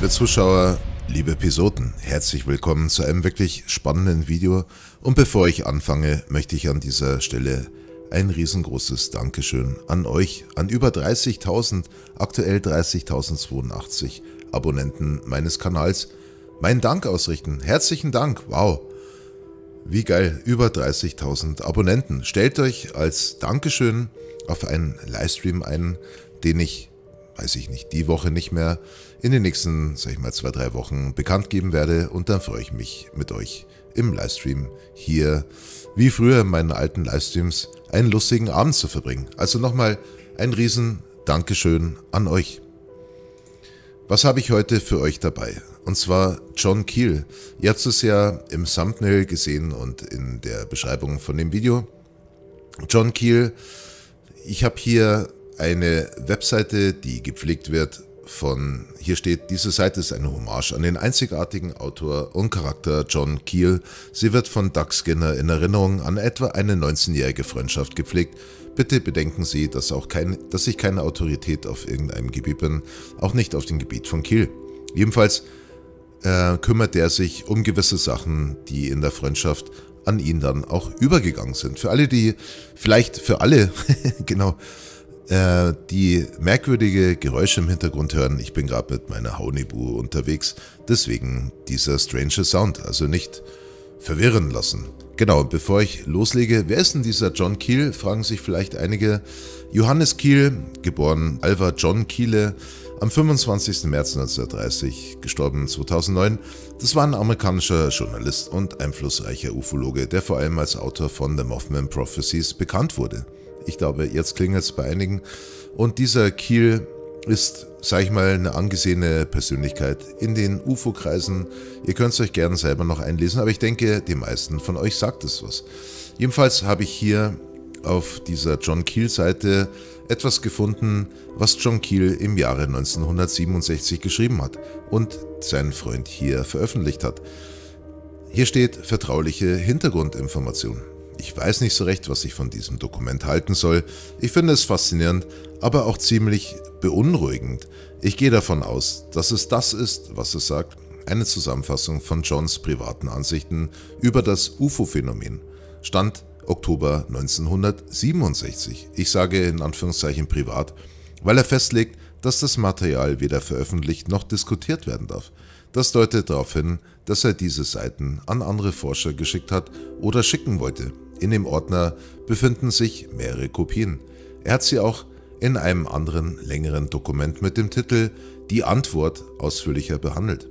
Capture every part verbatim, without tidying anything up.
Zuschauer, liebe Episoden, herzlich willkommen zu einem wirklich spannenden Video. Und bevor ich anfange, möchte ich an dieser Stelle ein riesengroßes Dankeschön an euch, an über dreißigtausend, aktuell dreißigtausendzweiundachtzig Abonnenten meines Kanals, meinen Dank ausrichten. Herzlichen Dank, wow, wie geil, über dreißigtausend Abonnenten. Stellt euch als Dankeschön auf einen Livestream ein, den ich, weiß ich nicht, die Woche nicht mehr, in den nächsten, sag ich mal, zwei, drei Wochen bekannt geben werde. Und dann freue ich mich mit euch im Livestream hier, wie früher in meinen alten Livestreams, einen lustigen Abend zu verbringen. Also nochmal ein riesen Dankeschön an euch. Was habe ich heute für euch dabei? Und zwar John Keel. Ihr habt es ja im Thumbnail gesehen und in der Beschreibung von dem Video. John Keel, ich habe hier eine Webseite, die gepflegt wird von, hier steht, diese Seite ist eine Hommage an den einzigartigen Autor und Charakter John Keel. Sie wird von Doug Skinner in Erinnerung an etwa eine neunzehnjährige Freundschaft gepflegt. Bitte bedenken Sie, dass, auch kein, dass ich keine Autorität auf irgendeinem Gebiet bin, auch nicht auf dem Gebiet von Keel. Jedenfalls äh, kümmert er sich um gewisse Sachen, die in der Freundschaft an ihn dann auch übergegangen sind. Für alle, die, vielleicht für alle, genau, äh, die merkwürdige Geräusche im Hintergrund hören, ich bin gerade mit meiner Haunibu unterwegs, deswegen dieser strange Sound, also nicht verwirren lassen. Genau, bevor ich loslege, wer ist denn dieser John Keel, fragen sich vielleicht einige. Johannes Keel, geboren Alva John Keele, am fünfundzwanzigsten März neunzehnhundertdreißig, gestorben zweitausendneun, das war ein amerikanischer Journalist und einflussreicher Ufologe, der vor allem als Autor von The Mothman Prophecies bekannt wurde. Ich glaube, jetzt klingelt es bei einigen. Und dieser Keel ist, sag ich mal, eine angesehene Persönlichkeit in den U F O-Kreisen. Ihr könnt es euch gerne selber noch einlesen, aber ich denke, die meisten von euch sagt es was. Jedenfalls habe ich hier auf dieser John Keel-Seite etwas gefunden, was John Keel im Jahre neunzehnhundertsiebenundsechzig geschrieben hat und sein Freund hier veröffentlicht hat. Hier steht vertrauliche Hintergrundinformation. Ich weiß nicht so recht, was ich von diesem Dokument halten soll. Ich finde es faszinierend, aber auch ziemlich beunruhigend. Ich gehe davon aus, dass es das ist, was es sagt, eine Zusammenfassung von Johns privaten Ansichten über das U F O-Phänomen. Stand Oktober neunzehnhundertsiebenundsechzig. Ich sage in Anführungszeichen privat, weil er festlegt, dass das Material weder veröffentlicht noch diskutiert werden darf. Das deutet darauf hin, dass er diese Seiten an andere Forscher geschickt hat oder schicken wollte. In dem Ordner befinden sich mehrere Kopien. Er hat sie auch in einem anderen, längeren Dokument mit dem Titel Die Antwort ausführlicher behandelt.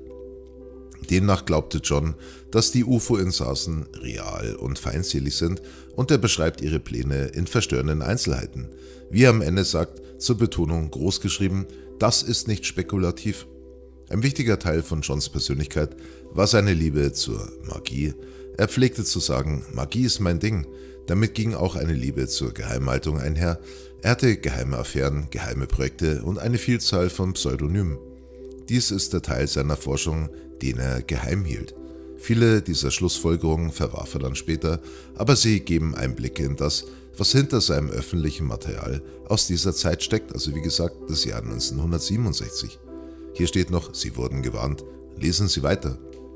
Demnach glaubte John, dass die U F O-Insassen real und feindselig sind und er beschreibt ihre Pläne in verstörenden Einzelheiten. Wie er am Ende sagt, zur Betonung großgeschrieben, das ist nicht spekulativ. Ein wichtiger Teil von Johns Persönlichkeit war seine Liebe zur Magie. Er pflegte zu sagen, Magie ist mein Ding. Damit ging auch eine Liebe zur Geheimhaltung einher. Er hatte geheime Affären, geheime Projekte und eine Vielzahl von Pseudonymen. Dies ist der Teil seiner Forschung, den er geheim hielt. Viele dieser Schlussfolgerungen verwarf er dann später, aber sie geben Einblicke in das, was hinter seinem öffentlichen Material aus dieser Zeit steckt, also wie gesagt das Jahr neunzehnhundertsiebenundsechzig. Hier steht noch, Sie wurden gewarnt, lesen Sie weiter.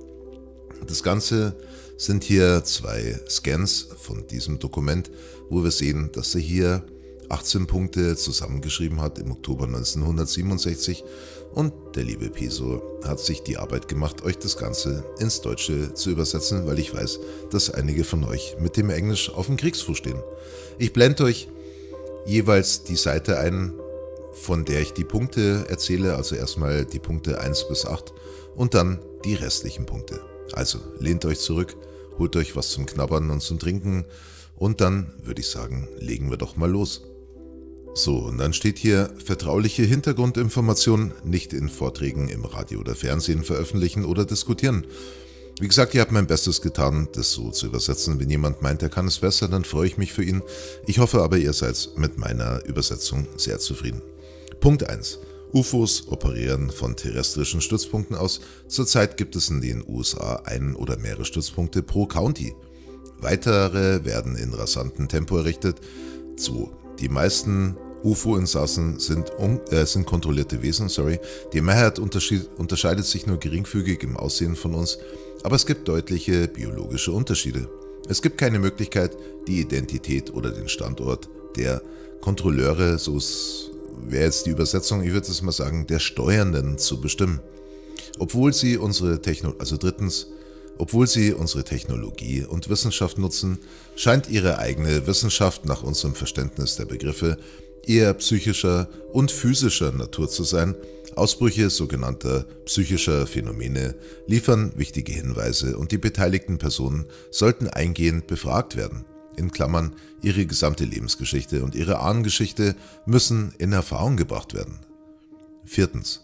Das Ganze sind hier zwei Scans von diesem Dokument, wo wir sehen, dass er hier achtzehn Punkte zusammengeschrieben hat im Oktober neunzehnhundertsiebenundsechzig und der liebe Peso hat sich die Arbeit gemacht, euch das Ganze ins Deutsche zu übersetzen, weil ich weiß, dass einige von euch mit dem Englisch auf dem Kriegsfuß stehen. Ich blende euch jeweils die Seite ein, von der ich die Punkte erzähle, also erstmal die Punkte eins bis acht und dann die restlichen Punkte. Also lehnt euch zurück, holt euch was zum Knabbern und zum Trinken und dann würde ich sagen, legen wir doch mal los. So, und dann steht hier, vertrauliche Hintergrundinformationen nicht in Vorträgen im Radio oder Fernsehen veröffentlichen oder diskutieren. Wie gesagt, ihr habt mein Bestes getan, das so zu übersetzen. Wenn jemand meint, er kann es besser, dann freue ich mich für ihn. Ich hoffe aber, ihr seid mit meiner Übersetzung sehr zufrieden. Punkt eins. U F Os operieren von terrestrischen Stützpunkten aus. Zurzeit gibt es in den U S A ein oder mehrere Stützpunkte pro County. Weitere werden in rasantem Tempo errichtet. zwei. Die meisten U F O-Insassen sind, äh, sind kontrollierte Wesen, sorry. Die Mehrheit unterscheidet sich nur geringfügig im Aussehen von uns, aber es gibt deutliche biologische Unterschiede. Es gibt keine Möglichkeit, die Identität oder den Standort der Kontrolleure, so wäre jetzt die Übersetzung, ich würde es mal sagen, der Steuernden zu bestimmen. Obwohl sie unsere Techno also drittens, obwohl sie unsere Technologie und Wissenschaft nutzen, scheint ihre eigene Wissenschaft nach unserem Verständnis der Begriffe eher psychischer und physischer Natur zu sein. Ausbrüche sogenannter psychischer Phänomene liefern wichtige Hinweise und die beteiligten Personen sollten eingehend befragt werden. In Klammern, ihre gesamte Lebensgeschichte und ihre Ahnengeschichte müssen in Erfahrung gebracht werden. Viertens.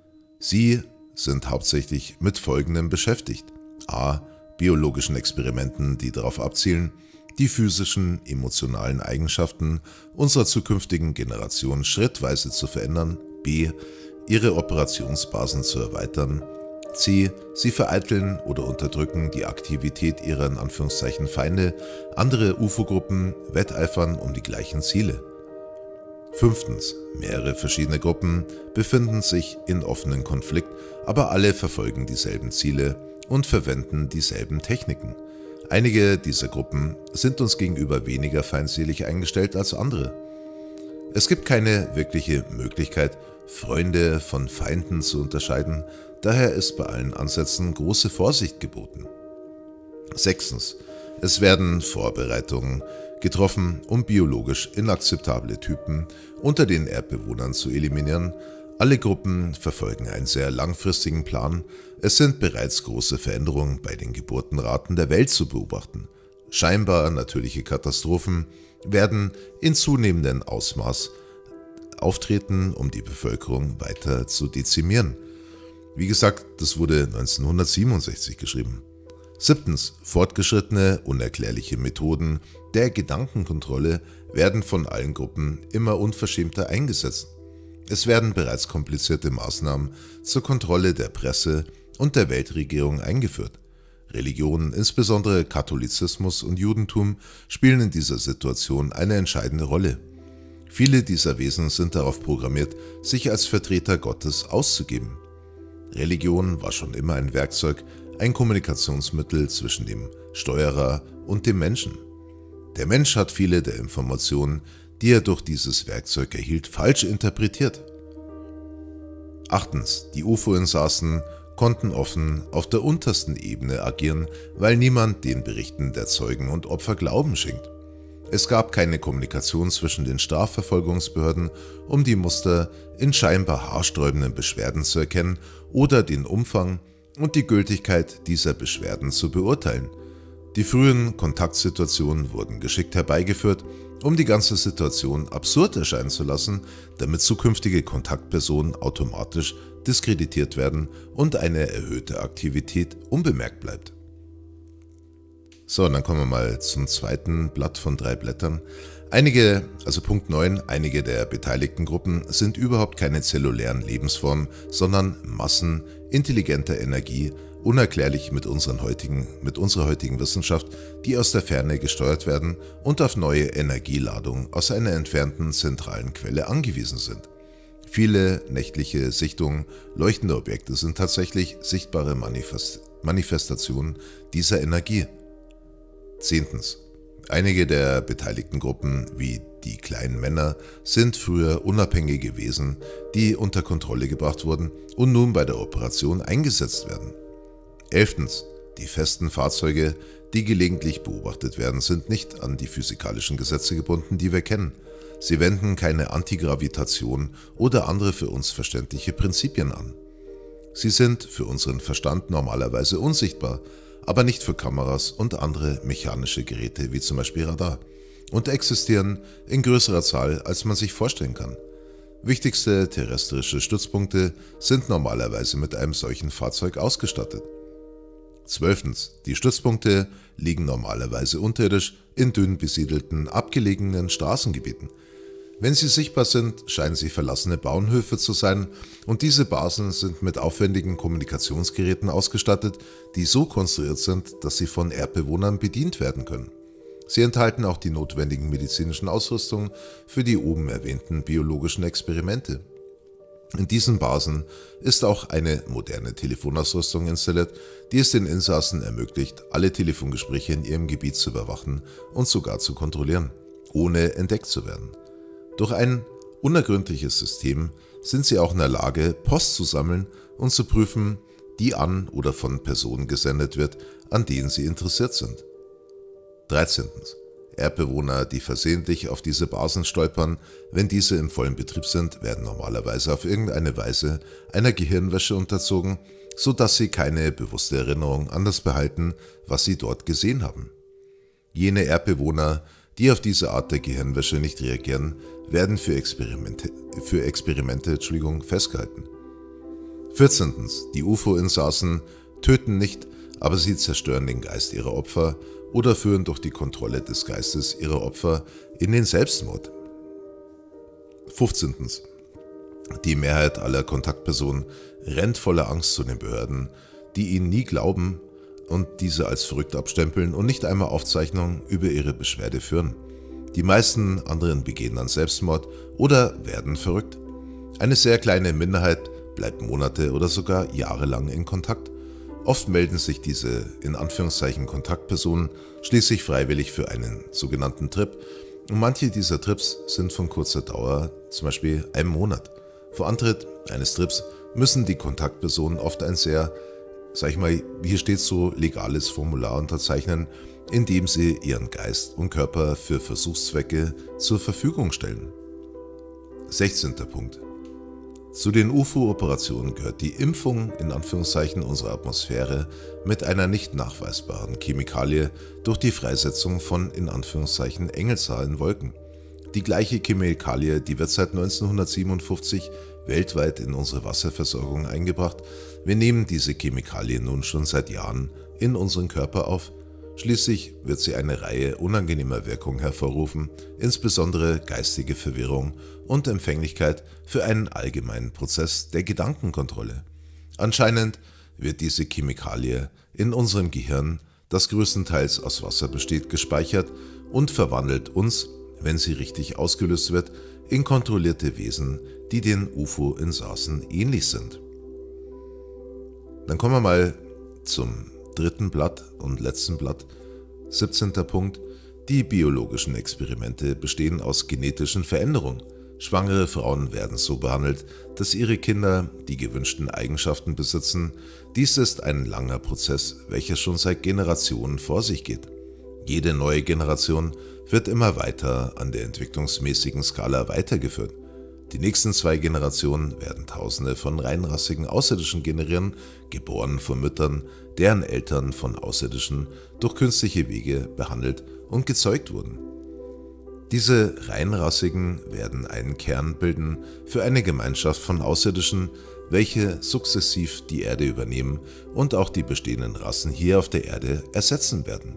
Sie sind hauptsächlich mit Folgendem beschäftigt. A. Biologischen Experimenten, die darauf abzielen, die physischen, emotionalen Eigenschaften unserer zukünftigen Generation schrittweise zu verändern. B. Ihre Operationsbasen zu erweitern. C. Sie vereiteln oder unterdrücken die Aktivität ihrer in Anführungszeichen Feinde. Andere U F O-Gruppen wetteifern um die gleichen Ziele. Fünftens. Mehrere verschiedene Gruppen befinden sich in offenen Konflikt, aber alle verfolgen dieselben Ziele und verwenden dieselben Techniken. Einige dieser Gruppen sind uns gegenüber weniger feindselig eingestellt als andere. Es gibt keine wirkliche Möglichkeit, Freunde von Feinden zu unterscheiden, daher ist bei allen Ansätzen große Vorsicht geboten. Sechstens. Es werden Vorbereitungen getroffen, um biologisch inakzeptable Typen unter den Erdbewohnern zu eliminieren. Alle Gruppen verfolgen einen sehr langfristigen Plan. Es sind bereits große Veränderungen bei den Geburtenraten der Welt zu beobachten. Scheinbar natürliche Katastrophen werden in zunehmendem Ausmaß auftreten, um die Bevölkerung weiter zu dezimieren. Wie gesagt, das wurde neunzehnhundertsiebenundsechzig geschrieben. Siebtens. Fortgeschrittene, unerklärliche Methoden der Gedankenkontrolle werden von allen Gruppen immer unverschämter eingesetzt. Es werden bereits komplizierte Maßnahmen zur Kontrolle der Presse und der Weltregierung eingeführt. Religionen, insbesondere Katholizismus und Judentum, spielen in dieser Situation eine entscheidende Rolle. Viele dieser Wesen sind darauf programmiert, sich als Vertreter Gottes auszugeben. Religion war schon immer ein Werkzeug, ein Kommunikationsmittel zwischen dem Steuerer und dem Menschen. Der Mensch hat viele der Informationen, die er durch dieses Werkzeug erhielt, falsch interpretiert. Achtens. Die U F O-Insassen konnten offen auf der untersten Ebene agieren, weil niemand den Berichten der Zeugen und Opfer Glauben schenkt. Es gab keine Kommunikation zwischen den Strafverfolgungsbehörden, um die Muster in scheinbar haarsträubenden Beschwerden zu erkennen oder den Umfang und die Gültigkeit dieser Beschwerden zu beurteilen. Die frühen Kontaktsituationen wurden geschickt herbeigeführt, um die ganze Situation absurd erscheinen zu lassen, damit zukünftige Kontaktpersonen automatisch diskreditiert werden und eine erhöhte Aktivität unbemerkt bleibt. So, und dann kommen wir mal zum zweiten Blatt von drei Blättern. Einige, also Punkt neun, einige der beteiligten Gruppen sind überhaupt keine zellulären Lebensformen, sondern Massen intelligenter Energie, unerklärlich mit, unseren heutigen, mit unserer heutigen Wissenschaft, die aus der Ferne gesteuert werden und auf neue Energieladungen aus einer entfernten zentralen Quelle angewiesen sind. Viele nächtliche Sichtungen leuchtender Objekte sind tatsächlich sichtbare Manifest Manifestationen dieser Energie. Zehntens. Einige der beteiligten Gruppen, wie die kleinen Männer, sind früher unabhängige Wesen, die unter Kontrolle gebracht wurden und nun bei der Operation eingesetzt werden. Elftens. Die festen Fahrzeuge, die gelegentlich beobachtet werden, sind nicht an die physikalischen Gesetze gebunden, die wir kennen. Sie wenden keine Antigravitation oder andere für uns verständliche Prinzipien an. Sie sind für unseren Verstand normalerweise unsichtbar, aber nicht für Kameras und andere mechanische Geräte wie zum Beispiel Radar und existieren in größerer Zahl, als man sich vorstellen kann. Wichtigste terrestrische Stützpunkte sind normalerweise mit einem solchen Fahrzeug ausgestattet. Zwölftens. Die Stützpunkte liegen normalerweise unterirdisch in dünn besiedelten, abgelegenen Straßengebieten. Wenn sie sichtbar sind, scheinen sie verlassene Bauernhöfe zu sein und diese Basen sind mit aufwendigen Kommunikationsgeräten ausgestattet, die so konstruiert sind, dass sie von Erdbewohnern bedient werden können. Sie enthalten auch die notwendigen medizinischen Ausrüstungen für die oben erwähnten biologischen Experimente. In diesen Basen ist auch eine moderne Telefonausrüstung installiert, die es den Insassen ermöglicht, alle Telefongespräche in ihrem Gebiet zu überwachen und sogar zu kontrollieren, ohne entdeckt zu werden. Durch ein unergründliches System sind sie auch in der Lage, Post zu sammeln und zu prüfen, die an oder von Personen gesendet wird, an denen sie interessiert sind. dreizehn. Erdbewohner, die versehentlich auf diese Basen stolpern, wenn diese im vollen Betrieb sind, werden normalerweise auf irgendeine Weise einer Gehirnwäsche unterzogen, sodass sie keine bewusste Erinnerung an das behalten, was sie dort gesehen haben. Jene Erdbewohner, die auf diese Art der Gehirnwäsche nicht reagieren, werden für Experimente, für Experimente Entschuldigung, festgehalten. vierzehn. Die U F O-Insassen töten nicht, aber sie zerstören den Geist ihrer Opfer oder führen durch die Kontrolle des Geistes ihrer Opfer in den Selbstmord. fünfzehn. Die Mehrheit aller Kontaktpersonen rennt voller Angst zu den Behörden, die ihnen nie glauben und diese als verrückt abstempeln und nicht einmal Aufzeichnungen über ihre Beschwerde führen. Die meisten anderen begehen dann Selbstmord oder werden verrückt. Eine sehr kleine Minderheit bleibt Monate oder sogar jahrelang in Kontakt. Oft melden sich diese in Anführungszeichen Kontaktpersonen schließlich freiwillig für einen sogenannten Trip und manche dieser Trips sind von kurzer Dauer, zum Beispiel einem Monat. Vor Antritt eines Trips müssen die Kontaktpersonen oft ein sehr, sag ich mal, hier steht so, legales Formular unterzeichnen, in dem sie ihren Geist und Körper für Versuchszwecke zur Verfügung stellen. sechzehnter. Punkt. Zu den U F O-Operationen gehört die Impfung in Anführungszeichen unserer Atmosphäre mit einer nicht nachweisbaren Chemikalie durch die Freisetzung von in Anführungszeichen engelsnahen Wolken. Die gleiche Chemikalie, die wird seit neunzehnhundertsiebenundfünfzig weltweit in unsere Wasserversorgung eingebracht. Wir nehmen diese Chemikalie nun schon seit Jahren in unseren Körper auf. Schließlich wird sie eine Reihe unangenehmer Wirkungen hervorrufen, insbesondere geistige Verwirrung und Empfänglichkeit für einen allgemeinen Prozess der Gedankenkontrolle. Anscheinend wird diese Chemikalie in unserem Gehirn, das größtenteils aus Wasser besteht, gespeichert und verwandelt uns, wenn sie richtig ausgelöst wird, in kontrollierte Wesen, die den U F O-Insassen ähnlich sind. Dann kommen wir mal zum dritten Blatt und letzten Blatt. siebzehnter. Punkt. Die biologischen Experimente bestehen aus genetischen Veränderungen. Schwangere Frauen werden so behandelt, dass ihre Kinder die gewünschten Eigenschaften besitzen. Dies ist ein langer Prozess, welcher schon seit Generationen vor sich geht. Jede neue Generation wird immer weiter an der entwicklungsmäßigen Skala weitergeführt. Die nächsten zwei Generationen werden Tausende von reinrassigen Außerirdischen generieren, geboren von Müttern, deren Eltern von Außerirdischen durch künstliche Wege behandelt und gezeugt wurden. Diese Reinrassigen werden einen Kern bilden für eine Gemeinschaft von Außerirdischen, welche sukzessiv die Erde übernehmen und auch die bestehenden Rassen hier auf der Erde ersetzen werden.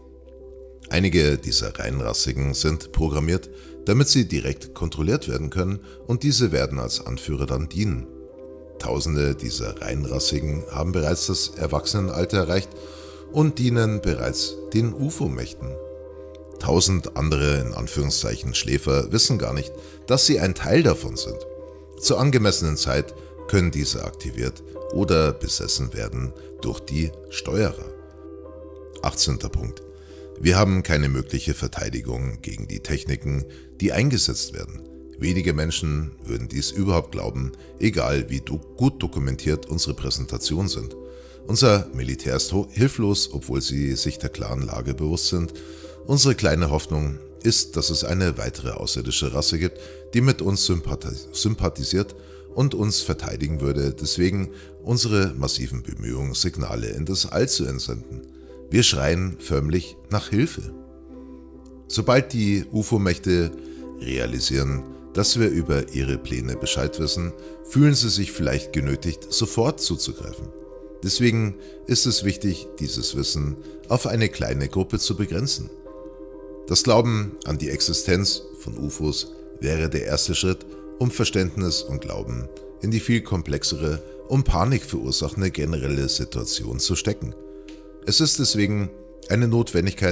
Einige dieser Reinrassigen sind programmiert, damit sie direkt kontrolliert werden können und diese werden als Anführer dann dienen. Tausende dieser Reinrassigen haben bereits das Erwachsenenalter erreicht und dienen bereits den U F O-Mächten. Tausend andere in Anführungszeichen Schläfer wissen gar nicht, dass sie ein Teil davon sind. Zur angemessenen Zeit können diese aktiviert oder besessen werden durch die Steuerer. achtzehnter. Punkt. Wir haben keine mögliche Verteidigung gegen die Techniken, die eingesetzt werden. Wenige Menschen würden dies überhaupt glauben, egal wie do- gut dokumentiert unsere Präsentationen sind. Unser Militär ist hilflos, obwohl sie sich der klaren Lage bewusst sind. Unsere kleine Hoffnung ist, dass es eine weitere außerirdische Rasse gibt, die mit uns sympathis- sympathisiert und uns verteidigen würde. Deswegen unsere massiven Bemühungen, Signale in das All zu entsenden. Wir schreien förmlich nach Hilfe. Sobald die U F O-Mächte realisieren, dass wir über ihre Pläne Bescheid wissen, fühlen sie sich vielleicht genötigt, sofort zuzugreifen. Deswegen ist es wichtig, dieses Wissen auf eine kleine Gruppe zu begrenzen. Das Glauben an die Existenz von U F Os wäre der erste Schritt, um Verständnis und Glauben in die viel komplexere und Panik verursachende generelle Situation zu stecken. Es ist deswegen eine Notwendigkeit,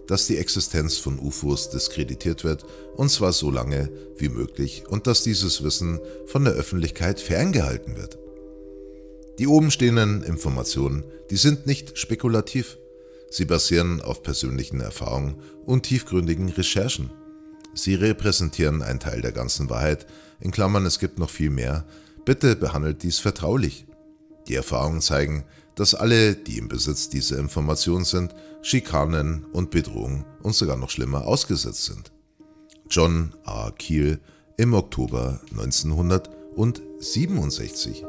dass die Existenz von U F Os diskreditiert wird, und zwar so lange wie möglich, und dass dieses Wissen von der Öffentlichkeit ferngehalten wird. Die oben stehenden Informationen, die sind nicht spekulativ. Sie basieren auf persönlichen Erfahrungen und tiefgründigen Recherchen. Sie repräsentieren einen Teil der ganzen Wahrheit, in Klammern, es gibt noch viel mehr. Bitte behandelt dies vertraulich. Die Erfahrungen zeigen, dass alle, die im Besitz dieser Informationen sind, Schikanen und Bedrohungen und sogar noch schlimmer ausgesetzt sind. John A. Keel im Oktober neunzehnhundertsiebenundsechzig.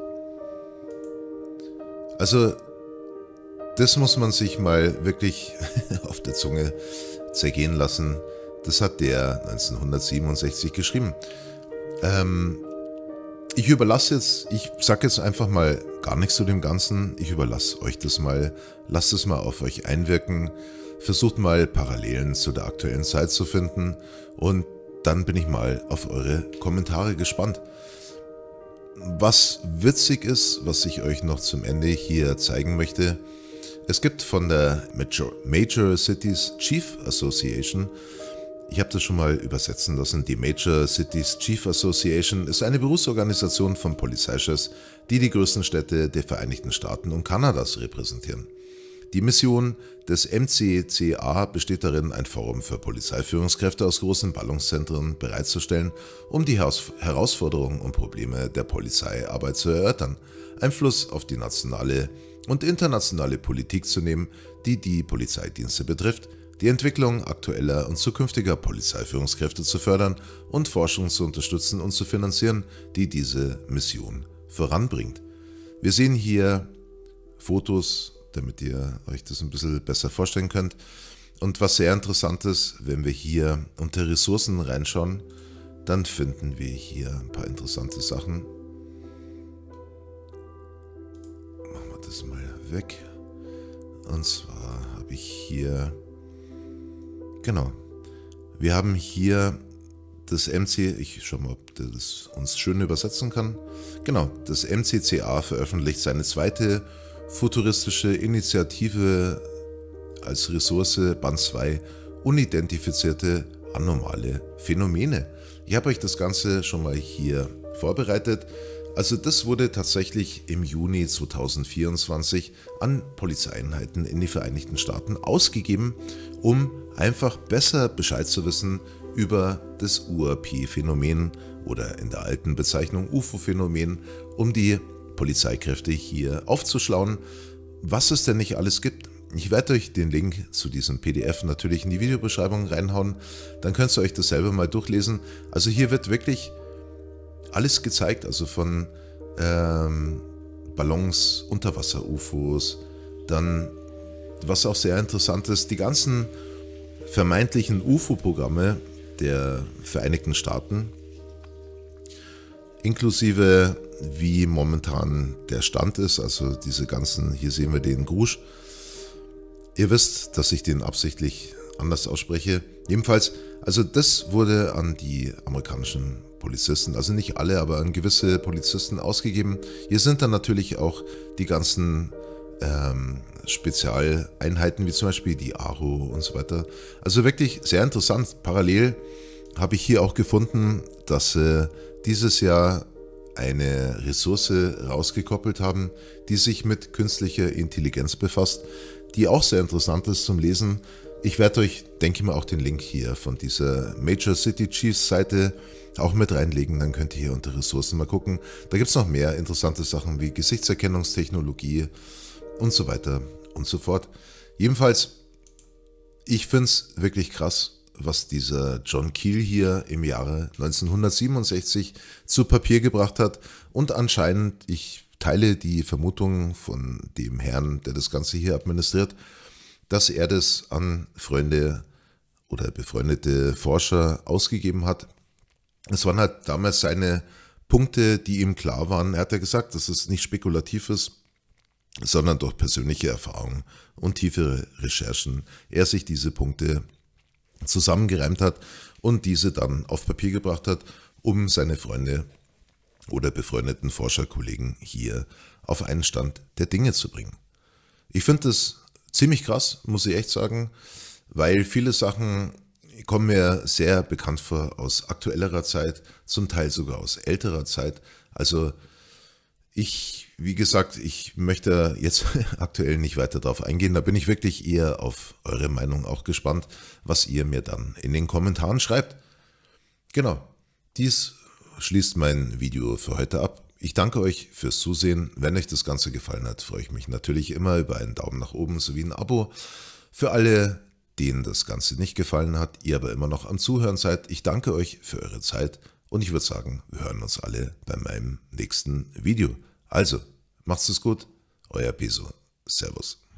Also, das muss man sich mal wirklich auf der Zunge zergehen lassen. Das hat der neunzehnhundertsiebenundsechzig geschrieben. Ähm, ich überlasse jetzt, ich sage jetzt einfach mal gar nichts zu dem Ganzen. Ich überlasse euch das mal, lasst es mal auf euch einwirken. Versucht mal Parallelen zu der aktuellen Zeit zu finden und dann bin ich mal auf eure Kommentare gespannt. Was witzig ist, was ich euch noch zum Ende hier zeigen möchte, es gibt von der Major, Major Cities Chief Association, ich habe das schon mal übersetzen lassen, die Major Cities Chief Association ist eine Berufsorganisation von Polizeichefs, die die größten Städte der Vereinigten Staaten und Kanadas repräsentieren. Die Mission des M C C A besteht darin, ein Forum für Polizeiführungskräfte aus großen Ballungszentren bereitzustellen, um die Herausforderungen und Probleme der Polizeiarbeit zu erörtern, Einfluss auf die nationale und internationale Politik zu nehmen, die die Polizeidienste betrifft, die Entwicklung aktueller und zukünftiger Polizeiführungskräfte zu fördern und Forschung zu unterstützen und zu finanzieren, die diese Mission voranbringt. Wir sehen hier Fotos, damit ihr euch das ein bisschen besser vorstellen könnt. Und was sehr interessant ist, wenn wir hier unter Ressourcen reinschauen, dann finden wir hier ein paar interessante Sachen. Machen wir das mal weg. Und zwar habe ich hier, genau, wir haben hier das M C, ich schaue mal, ob das uns schön übersetzen kann. Genau, das M C C A veröffentlicht seine zweite futuristische Initiative als Ressource Band zwei, unidentifizierte anomale Phänomene. Ich habe euch das Ganze schon mal hier vorbereitet. Also das wurde tatsächlich im Juni zweitausendvierundzwanzig an Polizeieinheiten in die Vereinigten Staaten ausgegeben, um einfach besser Bescheid zu wissen über das U A P-Phänomen oder in der alten Bezeichnung U F O-Phänomen, um die Polizeikräfte hier aufzuschlauen, was es denn nicht alles gibt. Ich werde euch den Link zu diesem P D F natürlich in die Videobeschreibung reinhauen, dann könnt ihr euch das selber mal durchlesen. Also hier wird wirklich alles gezeigt, also von ähm, Ballons, Unterwasser-U F Os, dann, was auch sehr interessant ist, die ganzen vermeintlichen U F O-Programme der Vereinigten Staaten, inklusive wie momentan der Stand ist, also diese ganzen, hier sehen wir den Grusch. Ihr wisst, dass ich den absichtlich anders ausspreche. Jedenfalls, also das wurde an die amerikanischen Polizisten, also nicht alle, aber an gewisse Polizisten ausgegeben. Hier sind dann natürlich auch die ganzen ähm, Spezialeinheiten, wie zum Beispiel die A R O und so weiter. Also wirklich sehr interessant. Parallel habe ich hier auch gefunden, dass äh, dieses Jahr eine Ressource rausgekoppelt haben, die sich mit künstlicher Intelligenz befasst, die auch sehr interessant ist zum Lesen. Ich werde euch, denke ich mal, auch den Link hier von dieser Major City Chiefs Seite auch mit reinlegen, dann könnt ihr hier unter Ressourcen mal gucken. Da gibt es noch mehr interessante Sachen wie Gesichtserkennungstechnologie und so weiter und so fort. Jedenfalls, ich finde es wirklich krass, was dieser John Keel hier im Jahre neunzehnhundertsiebenundsechzig zu Papier gebracht hat. Und anscheinend, ich teile die Vermutung von dem Herrn, der das Ganze hier administriert, dass er das an Freunde oder befreundete Forscher ausgegeben hat. Es waren halt damals seine Punkte, die ihm klar waren. Er hat ja gesagt, dass es nicht spekulativ ist, sondern durch persönliche Erfahrungen und tiefere Recherchen er sich diese Punkte zusammengereimt hat und diese dann auf Papier gebracht hat, um seine Freunde oder befreundeten Forscherkollegen hier auf einen Stand der Dinge zu bringen. Ich finde das ziemlich krass, muss ich echt sagen. weil viele Sachen kommen mir sehr bekannt vor aus aktuellerer Zeit, zum Teil sogar aus älterer Zeit. Also ich, wie gesagt, ich möchte jetzt aktuell nicht weiter darauf eingehen. Da bin ich wirklich eher auf eure Meinung auch gespannt, was ihr mir dann in den Kommentaren schreibt. Genau, dies schließt mein Video für heute ab. Ich danke euch fürs Zusehen. Wenn euch das Ganze gefallen hat, freue ich mich natürlich immer über einen Daumen nach oben sowie ein Abo. Für alle, denen das Ganze nicht gefallen hat, ihr aber immer noch am Zuhören seid, ich danke euch für eure Zeit und ich würde sagen, wir hören uns alle bei meinem nächsten Video. Also, macht's es gut, euer Peso. Servus.